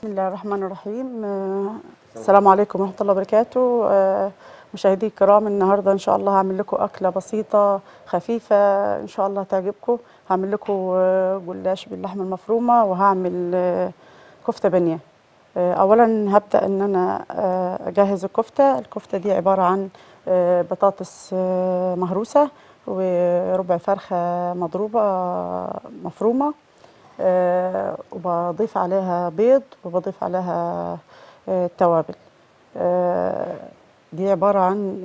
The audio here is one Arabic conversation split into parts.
بسم الله الرحمن الرحيم. السلام عليكم ورحمة الله وبركاته. مشاهدي الكرام، النهارده إن شاء الله هعمل لكم أكلة بسيطة خفيفة إن شاء الله تعجبكم. هعمل لكم جلاش باللحمة المفرومة، وهعمل كفتة بانيه. أولا هبدأ إن أنا أجهز الكفتة دي عبارة عن بطاطس مهروسة، وربع فرخة مضروبة مفرومة، وبضيف عليها بيض، وبضيف عليها توابل. دي عبارة عن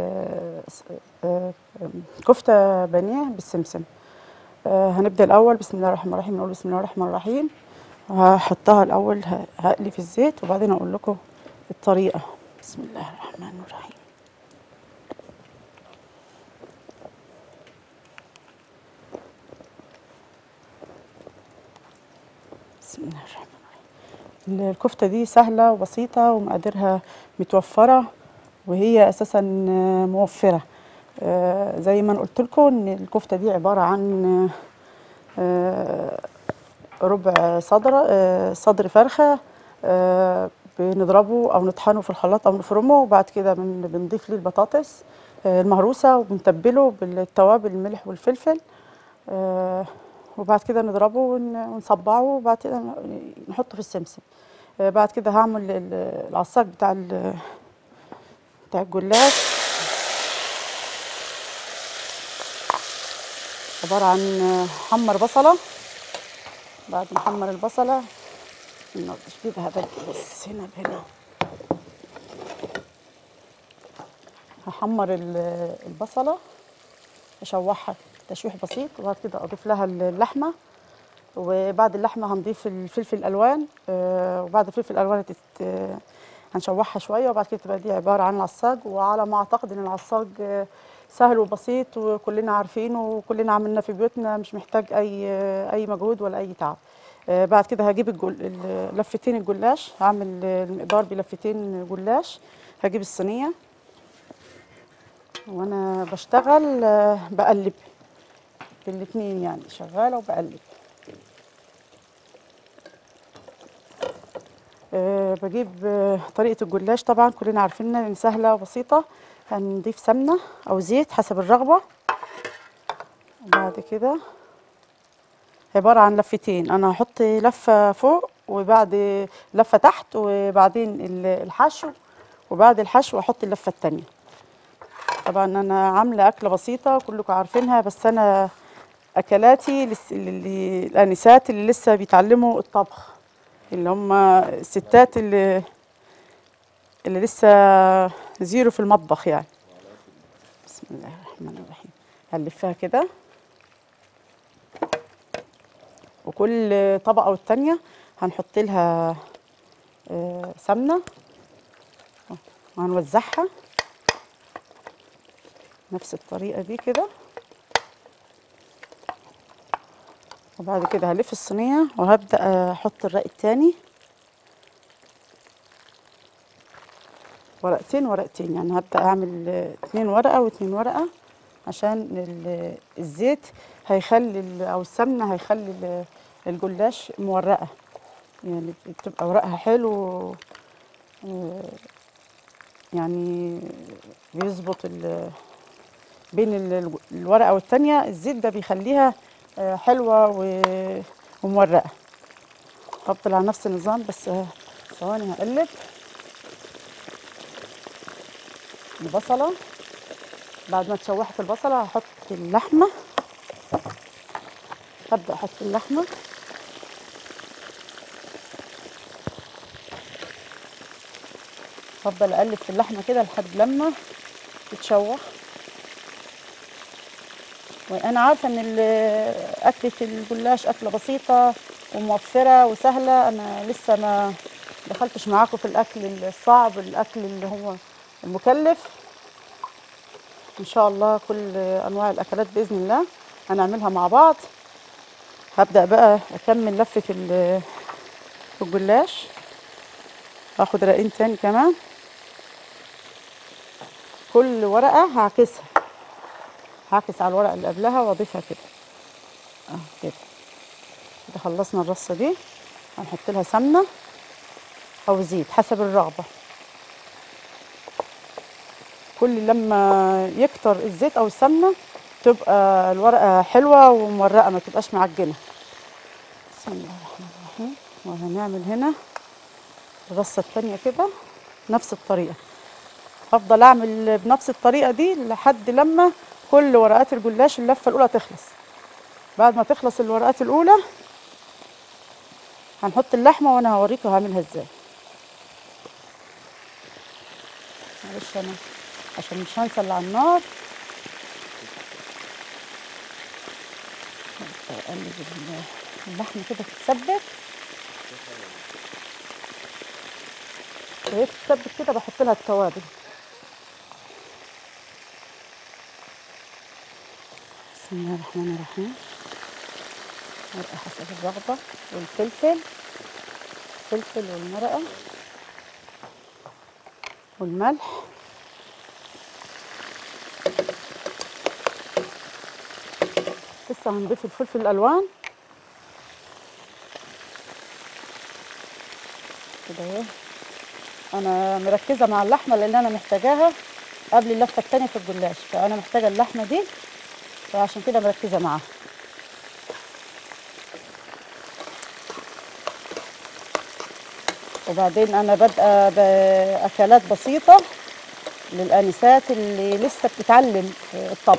كفتة بانيه بالسمسم. هنبدأ الأول بسم الله الرحمن الرحيم. نقول بسم الله الرحمن الرحيم. هحطها الأول، هقلي في الزيت، وبعدين أقول لكم الطريقة. بسم الله الرحمن الرحيم. بسم الله الرحمن الرحيم. الكفتة دي سهلة وبسيطة ومقاديرها متوفرة، وهي أساسا موفرة. زي ما قلت لكم إن الكفتة دي عبارة عن ربع صدر فرخة، بنضربه أو نطحنه في الخلاط أو نفرمه، وبعد كده بنضيف ليه البطاطس المهروسة، وبنتبله بالتوابل الملح والفلفل، وبعد كده نضربه ونصبعه، وبعد كده نحطه في السمسم. بعد كده هعمل العصاج بتاع الجلاش، عبارة عن حمر بصلة. بعد ما احمر البصلة نجيبها بس هنا هحمر البصلة، اشوحها تشويح بسيط، وبعد كده اضيف لها اللحمة، وبعد اللحمة هنضيف الفلفل الالوان، وبعد الفلفل الالوان هنشوحها شوية، وبعد كده تبقى دي عبارة عن العصاج. وعلى ما اعتقد ان العصاج سهل وبسيط، وكلنا عارفينه وكلنا عملناه في بيوتنا، مش محتاج اي مجهود ولا اي تعب. بعد كده هجيب لفتين الجلاش، هعمل المقدار بلفتين جلاش. هجيب الصينية وانا بشتغل بقلب بالاتنين، يعني شغالة وبقلب. بجيب طريقة الجلاش، طبعا كلنا عارفينها، سهلة وبسيطة. هنضيف سمنة أو زيت حسب الرغبة. وبعد كده عبارة عن لفتين، أنا هحط لفة فوق وبعد لفة تحت، وبعدين الحشو، وبعد الحشو أحط اللفة التانية. طبعا أنا عاملة أكلة بسيطة كلكم عارفينها، بس أنا أكلاتي الآنسات اللي لسه بيتعلموا الطبخ، اللي هم الستات اللي لسه زيرو في المطبخ يعني. بسم الله الرحمن الرحيم. هنلفها كده، وكل طبقة والتانية هنحط لها سمنة، وهنوزعها نفس الطريقة دي كده. وبعد كده هلف الصينية، وهبدأ أحط الرق التاني، ورقتين ورقتين، يعني هبدأ أعمل 2 ورقة و2 ورقة، عشان الزيت هيخلي أو السمنة هيخلي الجلاش مورقة، يعني بتبقى ورقها حلو، يعني بيظبط بين الورقة والتانية. الزيت ده بيخليها حلوة ومورقة. هفضل على نفس النظام، بس ثواني هقلب البصلة. بعد ما اتشوحت البصلة هحط اللحمة، هبدأ احط اللحمة، هفضل اقلب في اللحمة كده لحد لما تتشوح. وانا عارفة ان اكلة الجلاش اكلة بسيطة وموفرة وسهلة. انا لسه ما دخلتش معاكم في الاكل الصعب، الاكل اللي هو المكلف. ان شاء الله كل انواع الاكلات باذن الله هنعملها مع بعض. هبدأ بقى اكمل لفة الجلاش، هاخد رقين تاني كمان، كل ورقة هعكس على الورقة اللي قبلها واضيفها كده كده. خلصنا الرصة دي، هنحط لها سمنة او زيت حسب الرغبه. كل لما يكتر الزيت او السمنه تبقى الورقه حلوه ومورقه، ما تبقاش معجنه. بسم الله الرحمن الرحيم. وهنعمل هنا الرصه التانيه كده نفس الطريقه. هفضل اعمل بنفس الطريقه دي لحد لما كل ورقات الجلاش اللفه الاولى تخلص. بعد ما تخلص الورقات الاولى هنحط اللحمه، وانا هوريكم هعملها ازاي. معلش انا عشان مش هنسى اللي على النار. اقلب اللحمه كده تتسبك، وهي تتسبك كده بحط لها التوابل. بسم الله الرحمن الرحيم. مرقه حسب الرغبه، والفلفل، الفلفل والمرقه والملح. لسه هنضيف الفلفل الالوان كده اهو. انا مركزه مع اللحمه لان انا محتاجاها قبل اللفه الثانيه في الجلاش، فانا محتاجه اللحمه دي، فعشان كده مركزه معاها. وبعدين انا بادئه باكلات بسيطه للانسات اللي لسه بتتعلم الطبخ.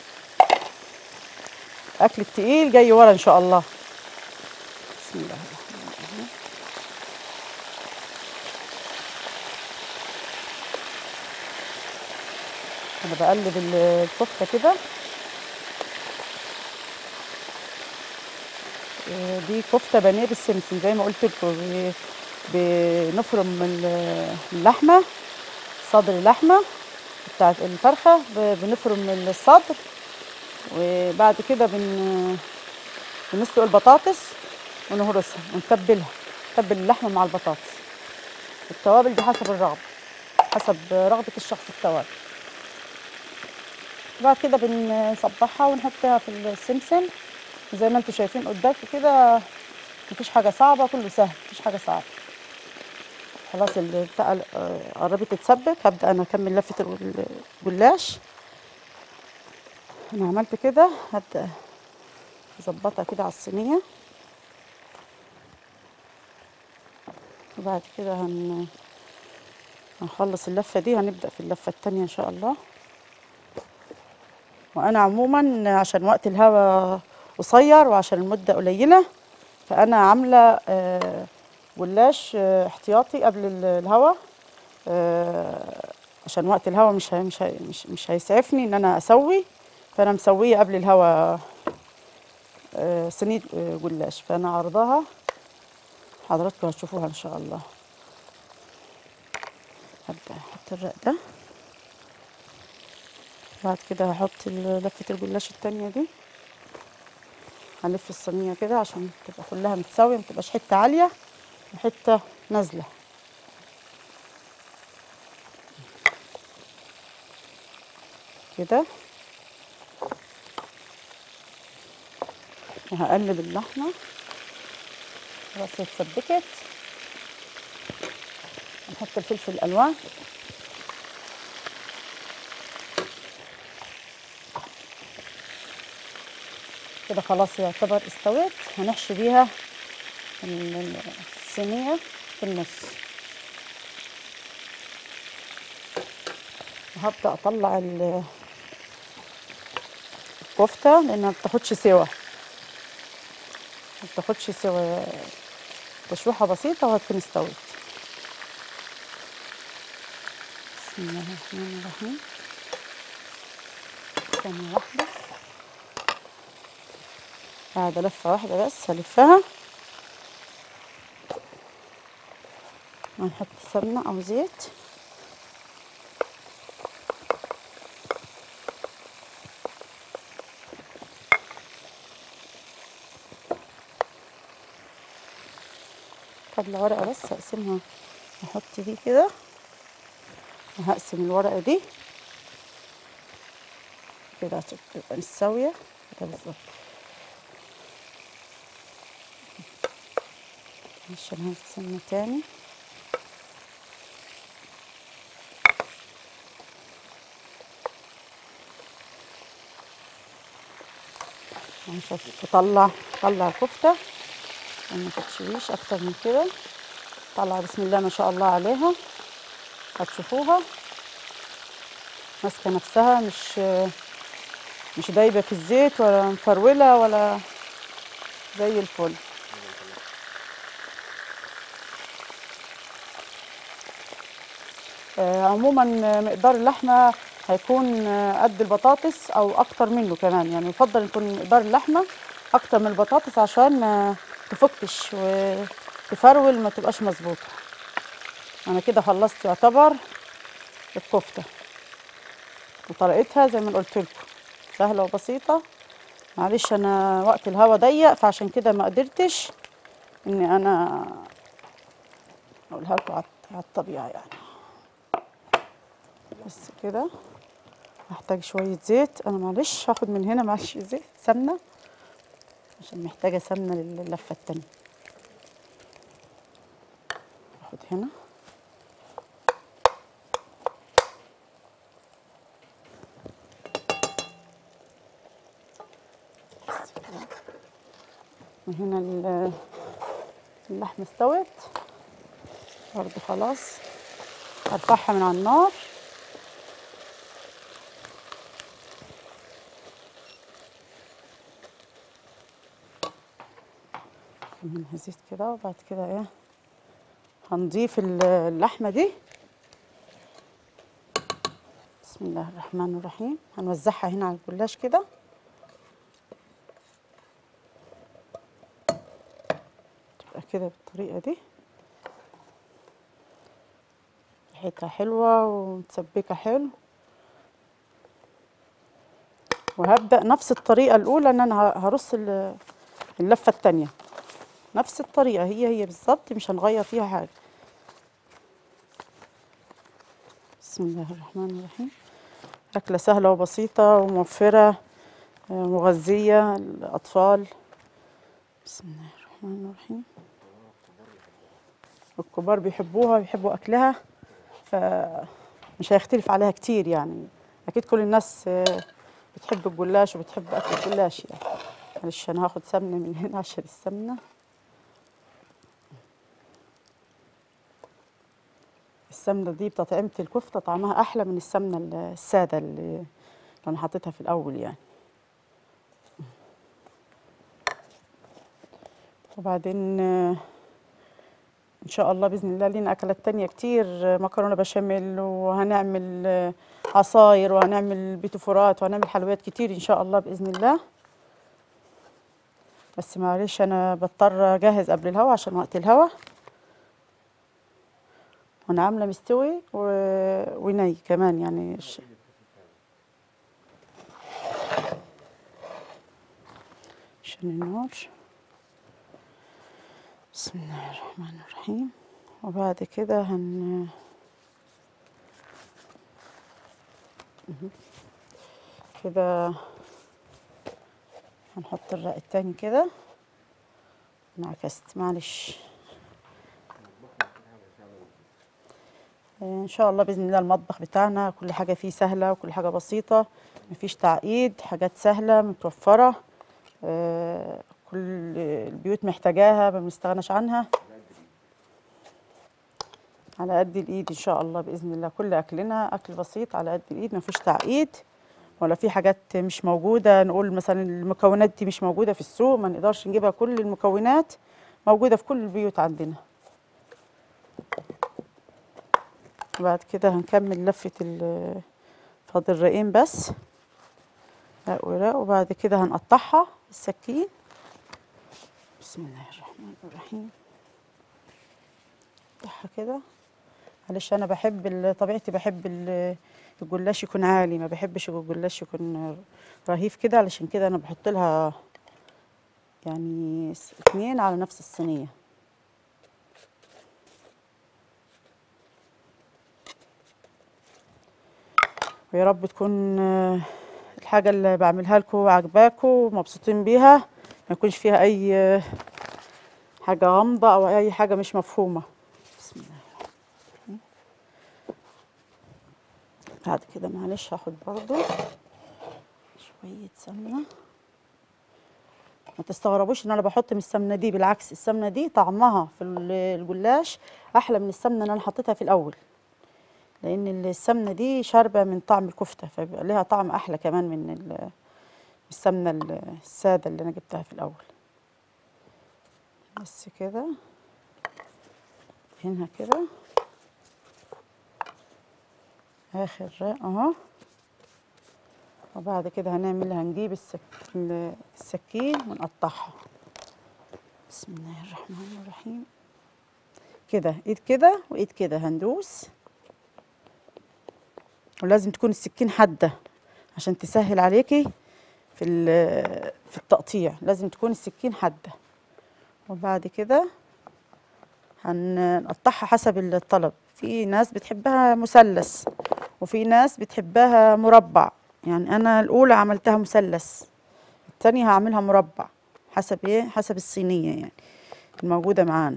اكل التقيل جاي ورا ان شاء الله. بسم الله الرحمن الرحيم. انا بقلب الكفته كده. دي كفته بانيه بالسمسم زي ما قلت لكم. بنفرم اللحمه، صدر اللحمه بتاعت الفرخه، بنفرم الصدر، وبعد كده بنسلق البطاطس ونهرسها ونتبلها، نتبل اللحمه مع البطاطس. التوابل دي حسب الرغبه، حسب رغبه الشخص التوابل. بعد كده بنصبحها ونحطها في السمسم زي ما انتم شايفين قدامكم كده. مفيش حاجه صعبه، كله سهل، مفيش حاجه صعبه. خلاص البتاع قربت تتسبك، هبدا انا اكمل لفه الجلاش. انا عملت كده، هبدا اظبطها كده على الصينيه. وبعد كده هنخلص اللفه دي، هنبدا في اللفه التانيه ان شاء الله. وانا عموما عشان وقت الهوا قصير وعشان المده قليله، فانا عامله جلاش احتياطي قبل الهوا، عشان وقت الهوا مش هيسعفني ان انا اسوي. فانا مسويه قبل الهوا صينيه جلاش، فانا عرضها حضراتكم هتشوفوها ان شاء الله. هبدا احط الرق ده، بعد كده هحط لفه الجلاش التانيه دي. هلف الصينيه كده عشان تبقى كلها متساويه، متبقاش حته عاليه وحته نازله كده. وهقلب اللحمه خلاص هي اتسبكت. نحط الفلفل الالوان، كده خلاص يعتبر استوت. هنحشي بيها الصينيه في النص. وهبدا اطلع الكفته لانها ما بتاخدش سوا، ما بتاخدش سوا، تشويحه بسيطه وهتكون استوت. بسم الله الرحمن الرحيم. ثانيه واحده، بعد لفه واحده بس هلفها. هنحط سمنه او زيت. فاضله ورقه بس هقسمها، هحط دي كده وهقسم الورقه دي كده عشان تبقى متساويه كده بالظبط. عشان هنقسمها تاني. يعني شوف طلع الكفته ما تتشويش اكتر من كده. طلع بسم الله ما شاء الله عليها، هتشوفوها ماسكه نفسها، مش دايبه في الزيت ولا مفروله ولا، زي الفل. عموما مقدار اللحمه هيكون قد البطاطس او اكتر منه كمان، يعني يفضل يكون مقدار اللحمه اكتر من البطاطس عشان ما تفكش وتفرول ما تبقاش مظبوطه. انا كده خلصت يعتبر الكفته، وطريقتها زي ما قلت لكم سهله وبسيطه. معلش انا وقت الهوا ضيق فعشان كده ما قدرتش اني انا اقولها لكم على الطبيعه يعني. بس كده هحتاج شويه زيت، انا معلش هاخد من هنا معلش زيت سمنه عشان محتاجه سمنه لللفه التانيه. هاخد هنا بس كده. وهنا اللحمه استوت برضه خلاص، هرفعها من على النار. منها زيت كده، وبعد كده ايه هنضيف اللحمه دي. بسم الله الرحمن الرحيم. هنوزعها هنا على الجلاش كده، تبقى كده بالطريقه دي، ريحتها حلوه ومتسبكه حلو. وهبدأ نفس الطريقه الاولى ان انا هرص اللفه التانيه، نفس الطريقه هي بالظبط، مش هنغير فيها حاجه. بسم الله الرحمن الرحيم. أكلة سهلة وبسيطة وموفرة، مغذية للأطفال. بسم الله الرحمن الرحيم. الكبار بيحبوها ويحبوا أكلها، فمش هيختلف عليها كتير يعني. أكيد كل الناس بتحب الجلاش وبتحب أكل الجلاش يعني. معلش أنا هاخد سمنة من هنا عشان السمنة. السمنة دي بتطعيمة الكفتة طعمها أحلى من السمنة السادة اللي أنا حطيتها في الأول يعني. وبعدين ان شاء الله باذن الله لينا اكلات تانية كتير، مكرونه بشاميل، وهنعمل عصاير، وهنعمل بيتوفورات، وهنعمل حلويات كتير ان شاء الله باذن الله. بس معلش انا بضطر اجهز قبل الهوا عشان وقت الهوا، وانا عامله مستوي وني كمان يعني. عشان النار. بسم الله الرحمن الرحيم. وبعد كده كده هنحط الرق التاني كده. انعكست معلش. ان شاء الله باذن الله المطبخ بتاعنا كل حاجه فيه سهله وكل حاجه بسيطه، مفيش تعقيد، حاجات سهله متوفره. كل البيوت محتاجاها ما بنستغناش عنها. على قد الايد ان شاء الله باذن الله. كل اكلنا اكل بسيط على قد الايد، مفيش تعقيد ولا في حاجات مش موجوده. نقول مثلا المكونات دي مش موجوده في السوق، ما نقدرش نجيبها. كل المكونات موجوده في كل البيوت عندنا. بعد كده هنكمل لفه فاضل رقين بس، رق ورق. وبعد كده هنقطعها بالسكين. بسم الله الرحمن الرحيم. نقطعها كده. معلش انا بحب طبيعتي بحب الجلاش يكون عالي، ما بحبش الجلاش يكون رهيف كده، علشان كده انا بحط لها يعني 2 على نفس الصينيه. ويا رب تكون الحاجه اللي بعملها لكم عجباكم ومبسوطين بيها، ما يكونش فيها اي حاجه غامضه او اي حاجه مش مفهومه. بسم الله. بعد كده معلش هاخد برضو شويه سمنه ما تستغربوش ان انا بحط من السمنه دي، بالعكس السمنه دي طعمها في الجلاش احلى من السمنه اللي انا حطيتها في الاول، لان السمنه دي شاربه من طعم الكفته، فبيبقى ليها طعم احلى كمان من السمنه الساده اللي انا جبتها في الاول. بس كده هنا كده اخر اهو. وبعد كده هنجيب السكين ونقطعها. بسم الله الرحمن الرحيم. كده ايد كده وايد كده هندوس، ولازم تكون السكين حادة عشان تسهل عليكي في التقطيع، لازم تكون السكين حادة. وبعد كده هنقطعها حسب الطلب، في ناس بتحبها مثلث وفي ناس بتحبها مربع، يعني انا الاولى عملتها مثلث، التانية هعملها مربع، حسب ايه، حسب الصينية يعني الموجودة معانا.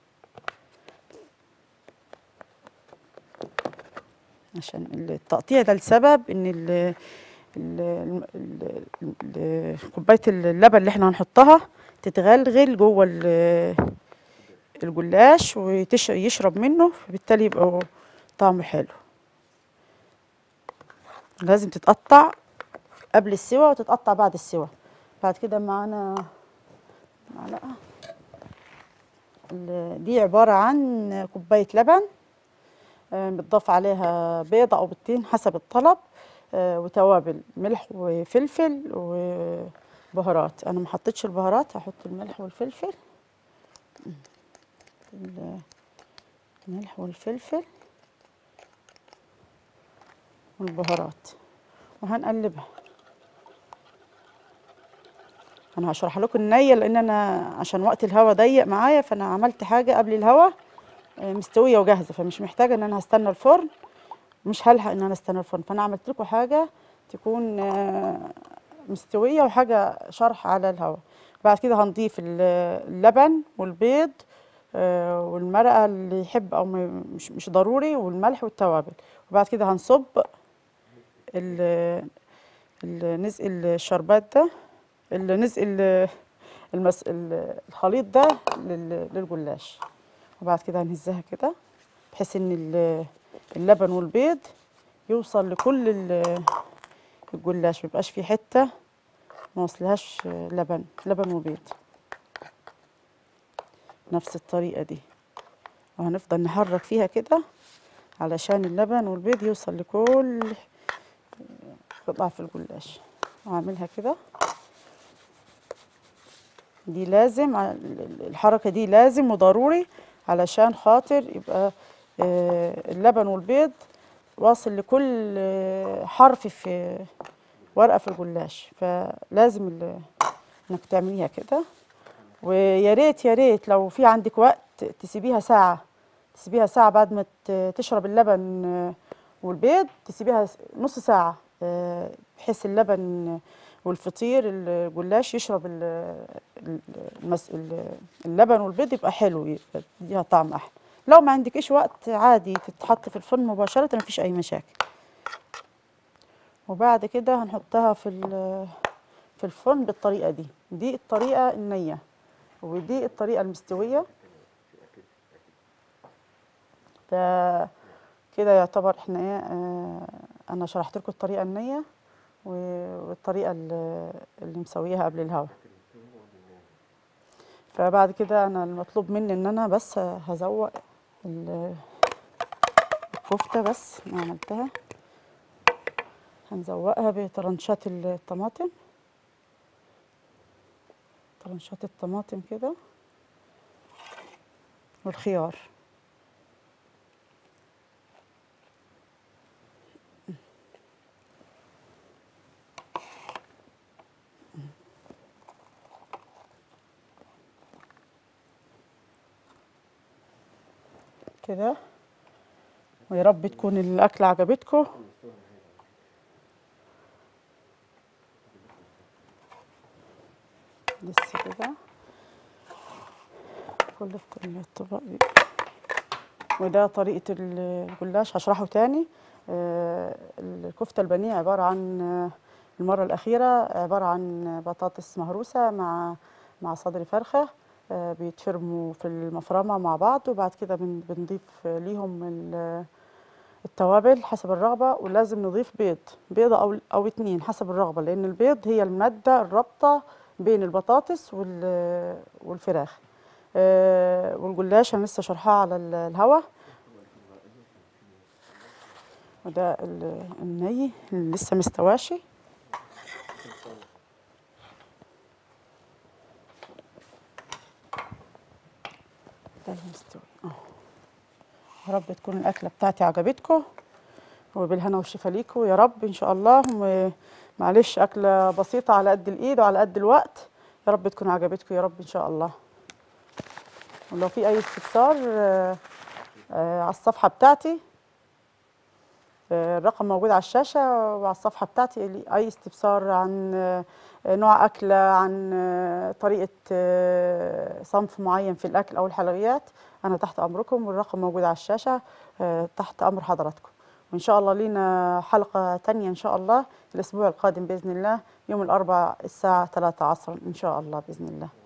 عشان التقطيع ده لسبب ان كوباية اللبن اللي احنا هنحطها تتغلغل جوه الجلاش ويشرب منه، فبالتالي يبقى طعمه حلو. لازم تتقطع قبل السوا وتتقطع بعد السوا. بعد كده معانا معلقة، دي عبارة عن كوباية لبن بتضاف عليها بيضة أو بيضتين حسب الطلب، وتوابل ملح وفلفل وبهارات. أنا ما حطيتش البهارات، هحط الملح والفلفل، الملح والفلفل والبهارات، وهنقلبها. أنا هشرح لكم النية لأن أنا عشان وقت الهوا ضيق معايا، فأنا عملت حاجة قبل الهوا مستوية وجاهزة، فمش محتاجة إن أنا هستنى الفرن، مش هلحق إن أنا استنى الفرن، فأنا عملت لكم حاجة تكون مستوية وحاجة شرح على الهواء. بعد كده هنضيف اللبن والبيض والمرقة اللي يحب أو مش ضروري، والملح والتوابل. وبعد كده هنصب نزق الشربات ده، نزق الخليط ده للجلاش. وبعد كده هنهزها كده بحيث ان اللبن والبيض يوصل لكل الجلاش، ميبقاش في حته ما وصلهاش لبن وبيض. نفس الطريقه دي، وهنفضل نحرك فيها كده علشان اللبن والبيض يوصل لكل قطعه في الجلاش. وهعملها كده، دي لازم، الحركه دي لازم وضروري علشان خاطر يبقى اللبن والبيض واصل لكل حرف في ورقه في الجلاش، فلازم انك تعمليها كده. ويا ريت يا ريت لو في عندك وقت تسيبيها ساعه، بعد ما تشرب اللبن والبيض تسيبيها نص ساعه، بحيث اللبن والفطير الجلاش يشرب اللبن والبيض، يبقى حلو، يبقى يديها طعم احلى. لو ما عندكيش وقت عادي تتحط في الفرن مباشره، مفيش اي مشاكل. وبعد كده هنحطها في الفرن بالطريقه دي، دي الطريقه النيه ودي الطريقه المستويه. فكده يعتبر احنا ايه، انا شرحت لكم الطريقه النيه والطريقه اللي مسويها قبل الهوا. فبعد كده انا المطلوب مني ان انا بس هزوق الكفته، بس انا عملتها، هنزوقها بطرنشات الطماطم، طرنشات الطماطم كده والخيار. كده، ويا رب تكون الأكلة عجبتكم. لسه كده كل الطبق. وده طريقة الجلاش، هشرحه تاني. الكفتة البانيه عبارة عن المرة الأخيرة عبارة عن بطاطس مهروسة مع صدر فرخة، بيتفرموا في المفرمة مع بعض، وبعد كده بنضيف ليهم التوابل حسب الرغبة. ولازم نضيف بيضة أو اتنين حسب الرغبة، لأن البيض هي المادة الرابطة بين البطاطس والفراخ. والجلاش أنا لسه شرحها على الهوا. وده الني اللي لسه مستواشي. ده المستوي يا رب تكون الأكلة بتاعتي عجبتكم، وبالهنا والشفا ليكم يا رب إن شاء الله. ومعلش أكلة بسيطة على قد الإيد وعلى قد الوقت، يا رب تكون عجبتكم يا رب إن شاء الله. ولو في أي استفسار على الصفحة بتاعتي، الرقم موجود على الشاشة وعلى الصفحة بتاعتي. أي استفسار عن نوع أكلة، عن طريقة صنف معين في الأكل أو الحلويات، أنا تحت أمركم، والرقم موجود على الشاشة تحت أمر حضراتكم. وإن شاء الله لينا حلقة تانية إن شاء الله الأسبوع القادم بإذن الله، يوم الأربعاء الساعة 3 عصرا إن شاء الله بإذن الله.